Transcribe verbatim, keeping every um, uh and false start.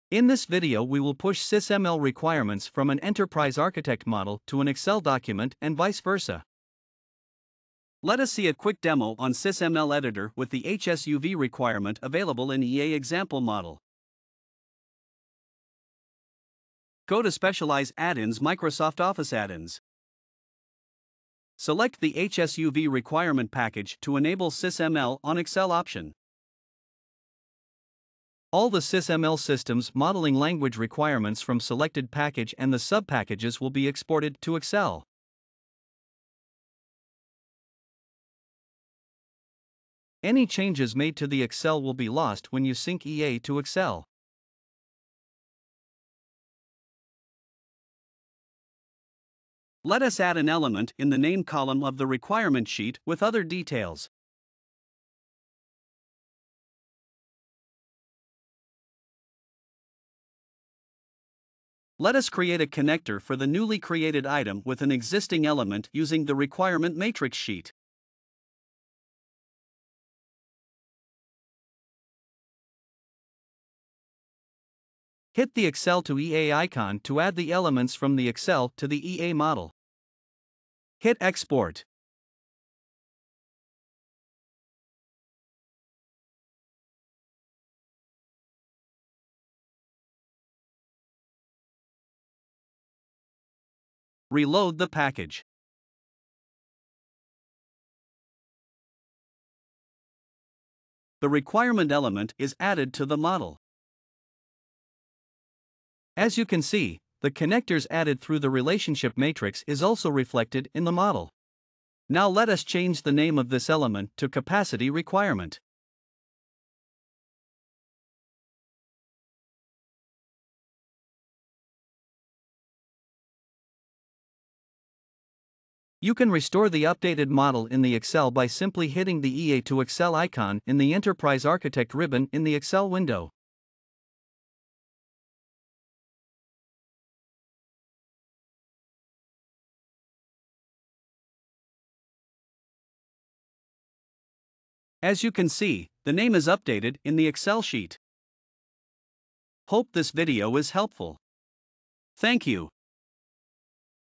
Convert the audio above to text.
In this video we will push SySML requirements from an enterprise architect model to an Excel document and vice versa. Let us see a quick demo on SySML Editor with the H S U V requirement available in E A example model. Go to Specialize Add-ins, Microsoft Office Add-ins. Select the H S U V requirement package to enable SySML on Excel option. All the SySML systems modeling language requirements from selected package and the sub-packages will be exported to Excel. Any changes made to the Excel will be lost when you sync E A to Excel. Let us add an element in the name column of the requirement sheet with other details. Let us create a connector for the newly created item with an existing element using the requirement matrix sheet. Hit the Excel to E A icon to add the elements from the Excel to the E A model. Hit Export. Reload the package. The requirement element is added to the model. As you can see, the connectors added through the relationship matrix is also reflected in the model. Now let us change the name of this element to capacity requirement. You can restore the updated model in the Excel by simply hitting the E A to Excel icon in the Enterprise Architect ribbon in the Excel window. As you can see, the name is updated in the Excel sheet. Hope this video is helpful. Thank you.